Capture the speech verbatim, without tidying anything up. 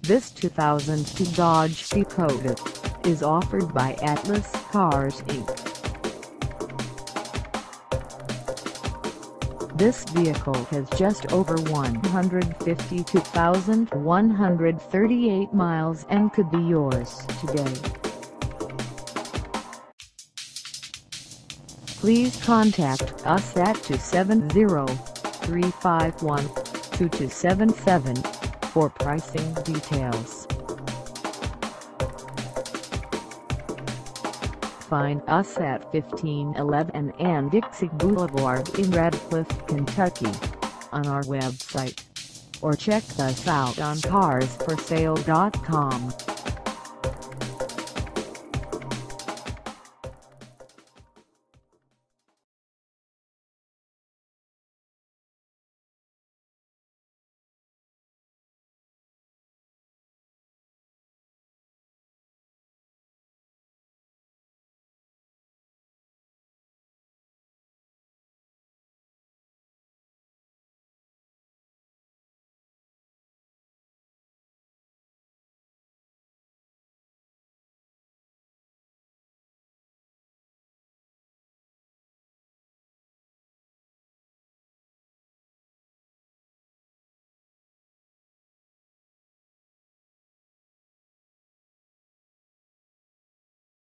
This two thousand two Dodge Dakota is offered by Atlas Cars Incorporated. This vehicle has just over one hundred fifty-two thousand one hundred thirty-eight miles and could be yours today. Please contact us at two seven zero, three five one, two two seven seven for pricing details. Find us at fifteen eleven and Dixie Blvd in Radcliff, Kentucky, on our website, or check us out on cars for sale dot com.